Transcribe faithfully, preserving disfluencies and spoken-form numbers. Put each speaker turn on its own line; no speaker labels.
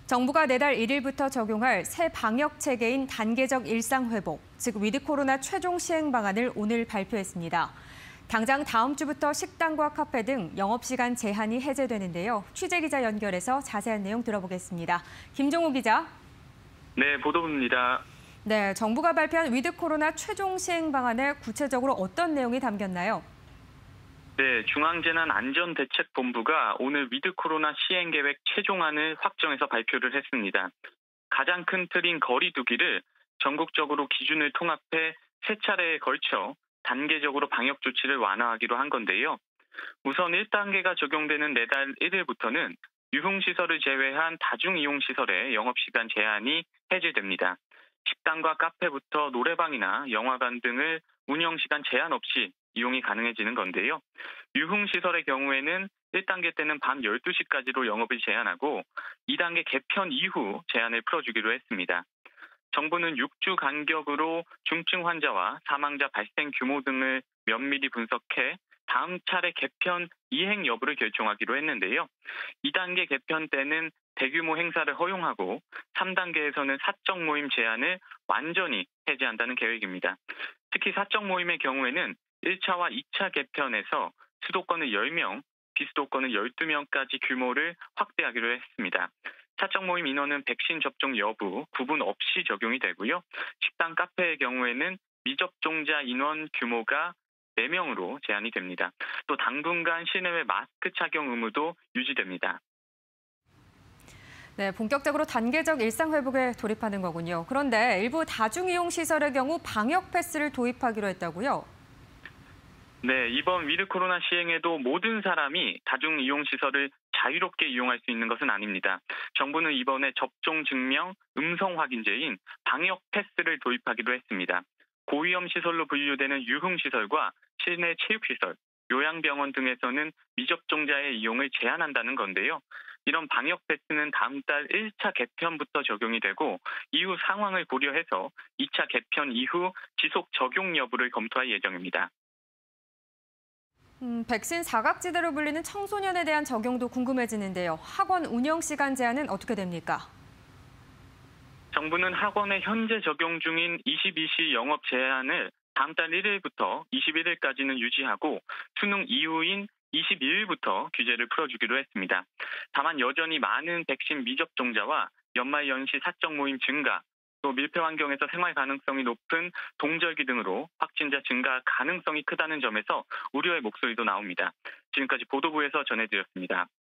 정부가 내달 일 일부터 적용할 새 방역 체계인 단계적 일상 회복, 즉 위드 코로나 최종 시행 방안을 오늘 발표했습니다. 당장 다음 주부터 식당과 카페 등 영업시간 제한이 해제되는데요. 취재기자 연결해서 자세한 내용 들어보겠습니다. 김종우 기자.
네, 보도부입니다.
네, 정부가 발표한 위드 코로나 최종 시행 방안에 구체적으로 어떤 내용이 담겼나요?
네, 중앙재난안전대책본부가 오늘 위드 코로나 시행계획 최종안을 확정해서 발표를 했습니다. 가장 큰 틀인 거리 두기를 전국적으로 기준을 통합해 세 차례에 걸쳐 단계적으로 방역 조치를 완화하기로 한 건데요. 우선 일 단계가 적용되는 내달 일 일부터는 유흥시설을 제외한 다중이용시설의 영업시간 제한이 해제됩니다. 식당과 카페부터 노래방이나 영화관 등을 운영시간 제한 없이 이용이 가능해지는 건데요. 유흥시설의 경우에는 일 단계 때는 밤 열두 시까지로 영업을 제한하고 이 단계 개편 이후 제한을 풀어주기로 했습니다. 정부는 육 주 간격으로 중증 환자와 사망자 발생 규모 등을 면밀히 분석해 다음 차례 개편 이행 여부를 결정하기로 했는데요. 이 단계 개편 때는 대규모 행사를 허용하고 삼 단계에서는 사적 모임 제한을 완전히 해제한다는 계획입니다. 특히 사적 모임의 경우에는 일 차와 이 차 개편에서 수도권을 열 명, 비수도권을 열두 명까지 규모를 확대하기로 했습니다. 사적 모임 인원은 백신 접종 여부 구분 없이 적용이 되고요. 식당, 카페의 경우에는 미접종자 인원 규모가 네 명으로 제한이 됩니다. 또 당분간 실내외 마스크 착용 의무도 유지됩니다.
네, 본격적으로 단계적 일상 회복에 돌입하는 거군요. 그런데 일부 다중이용시설의 경우 방역 패스를 도입하기로 했다고요?
네, 이번 위드 코로나 시행에도 모든 사람이 다중이용시설을 자유롭게 이용할 수 있는 것은 아닙니다. 정부는 이번에 접종 증명, 음성 확인제인 방역 패스를 도입하기도 했습니다. 고위험 시설로 분류되는 유흥시설과 실내 체육시설, 요양병원 등에서는 미접종자의 이용을 제한한다는 건데요. 이런 방역 패스는 다음 달 일 차 개편부터 적용이 되고 이후 상황을 고려해서 이 차 개편 이후 지속 적용 여부를 검토할 예정입니다.
음, 백신 사각지대로 불리는 청소년에 대한 적용도 궁금해지는데요. 학원 운영 시간 제한은 어떻게 됩니까?
정부는 학원에 현재 적용 중인 이십이 시 영업 제한을 다음 달 일 일부터 이십일 일까지는 유지하고 수능 이후인 이십이 일부터 규제를 풀어주기로 했습니다. 다만 여전히 많은 백신 미접종자와 연말 연시 사적 모임 증가, 또 밀폐 환경에서 생활 가능성이 높은 동절기 등으로 확진자 증가 가능성이 크다는 점에서 우려의 목소리도 나옵니다. 지금까지 보도부에서 전해드렸습니다.